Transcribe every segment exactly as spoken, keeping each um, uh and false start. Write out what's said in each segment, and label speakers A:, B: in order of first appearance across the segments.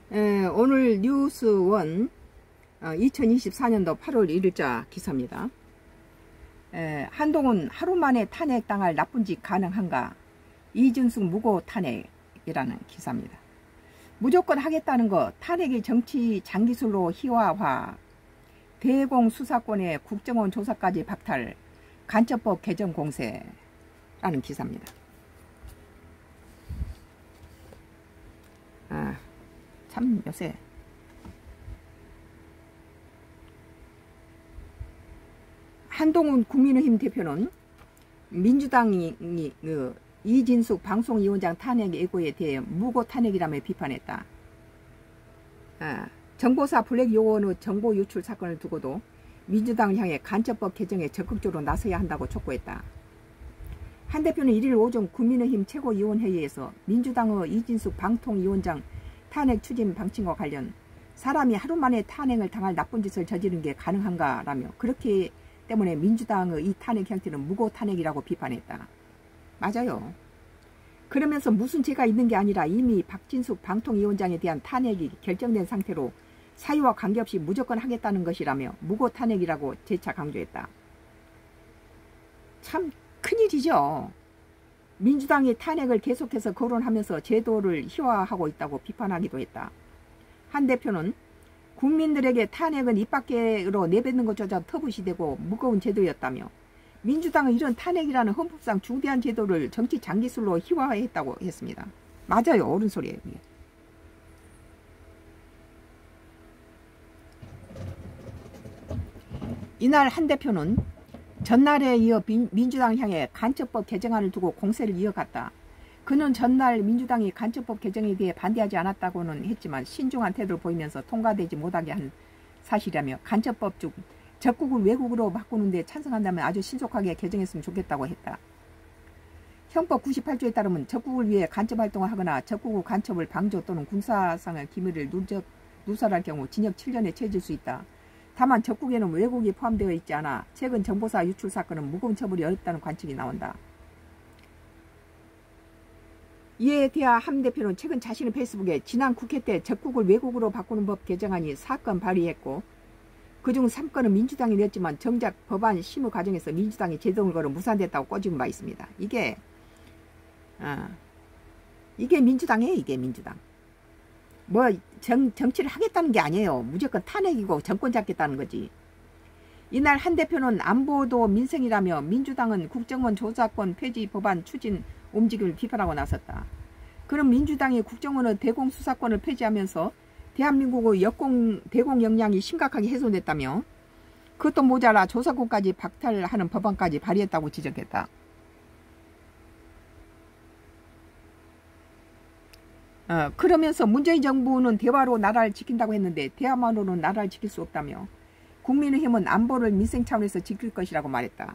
A: 에, 오늘 뉴스원 어, 이천이십사 년도 팔월 일일자 기사입니다. 에, 한동훈 하루 만에 탄핵당할 나쁜 짓 가능한가? 이준숙 무고 탄핵이라는 기사입니다. 무조건 하겠다는 것, 탄핵이 정치 장기술로 희화화, 대공 수사권의 국정원 조사까지 박탈, 간첩법 개정 공세라는 기사입니다. 아, 참 요새 한동훈 국민의힘 대표는 민주당이 그 이진숙 방송위원장 탄핵 예고에 대해 무고 탄핵이라며 비판했다. 아, 정보사 블랙 요원의 정보 유출 사건을 두고도 민주당을 향해 간첩법 개정에 적극적으로 나서야 한다고 촉구했다. 한 대표는 일일 오전 국민의힘 최고위원회의에서 민주당의 이진숙 방통위원장 탄핵 추진 방침과 관련 사람이 하루 만에 탄핵을 당할 나쁜 짓을 저지른 게 가능한가라며 그렇기 때문에 민주당의 이 탄핵 형태는 무고 탄핵이라고 비판했다. 맞아요. 그러면서 무슨 죄가 있는 게 아니라 이미 박진숙 방통위원장에 대한 탄핵이 결정된 상태로 사유와 관계없이 무조건 하겠다는 것이라며 무고 탄핵이라고 재차 강조했다. 참 큰일이죠. 민주당이 탄핵을 계속해서 거론하면서 제도를 희화화하고 있다고 비판하기도 했다. 한 대표는 국민들에게 탄핵은 입 밖으로 내뱉는 것조차 터부시되고 무거운 제도였다며 민주당은 이런 탄핵이라는 헌법상 중대한 제도를 정치 장기술로 희화화했다고 했습니다. 맞아요. 옳은 소리예요. 이날 한 대표는 전날에 이어 민주당을 향해 간첩법 개정안을 두고 공세를 이어갔다. 그는 전날 민주당이 간첩법 개정에 대해 반대하지 않았다고는 했지만 신중한 태도를 보이면서 통과되지 못하게 한 사실이라며 간첩법 중 적국을 외국으로 바꾸는 데 찬성한다면 아주 신속하게 개정했으면 좋겠다고 했다. 형법 구십팔 조에 따르면 적국을 위해 간첩활동을 하거나 적국의 간첩을 방조 또는 군사상의 기밀을 누적, 누설할 경우 징역 칠 년에 처해질 수 있다. 다만 적국에는 외국이 포함되어 있지 않아 최근 정보사 유출 사건은 무거운 처벌이 어렵다는 관측이 나온다. 이에 대하 한 대표는 최근 자신의 페이스북에 지난 국회 때 적국을 외국으로 바꾸는 법 개정안이 사 건 발의했고 그중 삼 건은 민주당이 냈지만 정작 법안 심의 과정에서 민주당이 제동을 걸어 무산됐다고 꼬집은 바 있습니다. 이게 어, 이게 민주당이에요. 이게 민주당. 뭐 정, 정치를 하겠다는 게 아니에요. 무조건 탄핵이고 정권 잡겠다는 거지. 이날 한 대표는 안보도 민생이라며 민주당은 국정원 조사권 폐지 법안 추진 움직임을 비판하고 나섰다. 그럼 민주당이 국정원의 대공 수사권을 폐지하면서 대한민국의 역공, 대공 역량이 심각하게 훼손됐다며 그것도 모자라 조사권까지 박탈하는 법안까지 발의했다고 지적했다. 어, 그러면서 문재인 정부는 대화로 나라를 지킨다고 했는데 대화만으로는 나라를 지킬 수 없다며 국민의힘은 안보를 민생 차원에서 지킬 것이라고 말했다.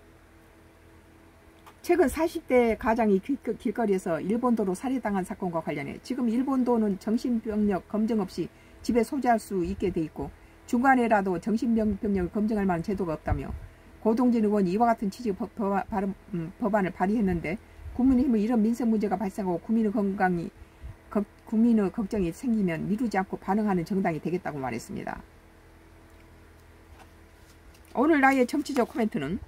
A: 최근 사십 대 가장이 길, 길거리에서 일본도로 살해당한 사건과 관련해 지금 일본도는 정신병력 검정 없이 집에 소지할 수 있게 돼 있고 중간에라도 정신병력을 검증할 만한 제도가 없다며 고동진 의원이 이와 같은 취지의 법, 법, 법, 음, 법안을 발의했는데 국민의힘은 이런 민생 문제가 발생하고 국민의 건강이 거, 국민의 걱정이 생기면 미루지 않고 반응하는 정당이 되겠다고 말했습니다. 오늘 나의 정치적 코멘트는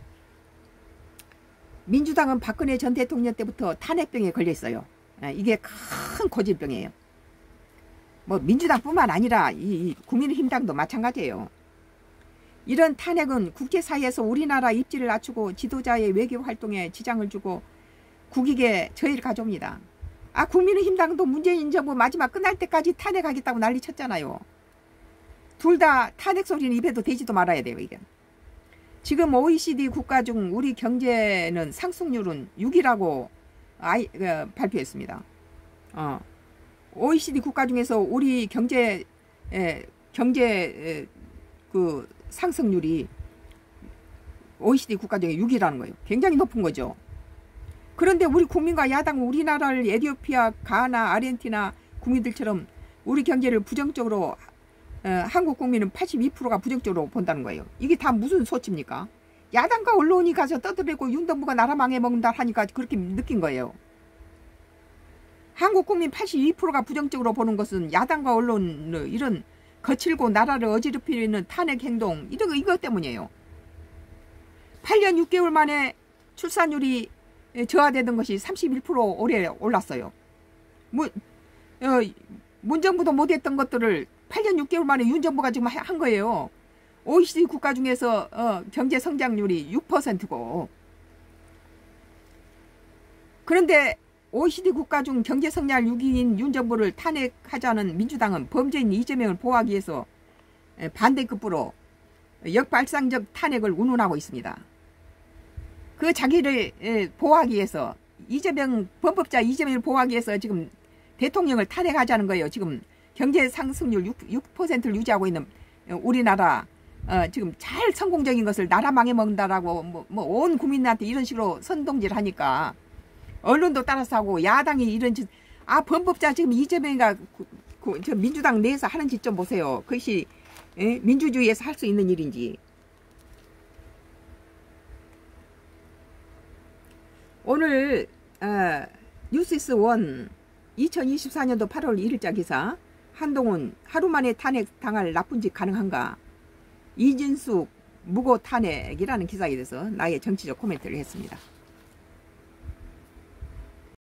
A: 민주당은 박근혜 전 대통령 때부터 탄핵병에 걸려 있어요. 이게 큰 고질병이에요. 뭐 민주당뿐만 아니라 이 국민의힘당도 마찬가지예요. 이런 탄핵은 국제사회에서 우리나라 입지를 낮추고 지도자의 외교 활동에 지장을 주고 국익에 저해를 가져옵니다. 아, 국민의힘당도 문재인 정부 마지막 끝날 때까지 탄핵하겠다고 난리 쳤잖아요. 둘 다 탄핵 소리는 입에도 대지도 말아야 돼요. 이게. 지금 오이시디 국가 중 우리 경제는 상승률은 육이라고 아이, 어, 발표했습니다. 어, 오이시디 국가 중에서 우리 경제 에, 경제 에, 그 상승률이 오이시디 국가 중에 육이라는 거예요. 굉장히 높은 거죠. 그런데 우리 국민과 야당은 우리나라를 에티오피아, 가나, 아르헨티나 국민들처럼 우리 경제를 부정적으로 어, 한국 국민은 팔십이 퍼센트가 부정적으로 본다는 거예요. 이게 다 무슨 소치입니까? 야당과 언론이 가서 떠들고 윤동부가 나라 망해먹는다 하니까 그렇게 느낀 거예요. 한국 국민 팔십이 퍼센트가 부정적으로 보는 것은 야당과 언론 이런 거칠고 나라를 어지럽히는 탄핵 행동 이런 거 이것 때문이에요. 팔 년 육 개월 만에 출산율이 저하되던 것이 삼십일 퍼센트 올해 올랐어요. 문, 어, 문정부도 못했던 것들을 팔 년 육 개월 만에 윤 정부가 지금 한 거예요. 오이시디 국가 중에서 어, 경제 성장률이 육 퍼센트고 그런데 오이시디 국가 중 경제 성장률 육 위인 윤 정부를 탄핵하자는 민주당은 범죄인 이재명을 보호하기 위해서 반대급부로 역발상적 탄핵을 운운하고 있습니다. 그 자기를 보호하기 위해서 이재명 범법자 이재명을 보호하기 위해서 지금 대통령을 탄핵하자는 거예요. 지금 경제 상승률 육 퍼센트를 유지하고 있는 우리나라 어, 지금 잘 성공적인 것을 나라 망해먹는다라고 뭐, 뭐 온 국민한테 이런 식으로 선동질 하니까 언론도 따라서 하고 야당이 이런 짓, 아 범법자 지금 이재명이가 그, 그, 저 민주당 내에서 하는 짓 좀 보세요. 그것이 에? 민주주의에서 할 수 있는 일인지. 오늘 어, 뉴시스 원 이천이십사 년도 팔월 일일자 기사 한동훈 하루 만에 탄핵 당할 나쁜 짓 가능한가? 이진숙 무고 탄핵이라는 기사에 대해서 나의 정치적 코멘트를 했습니다.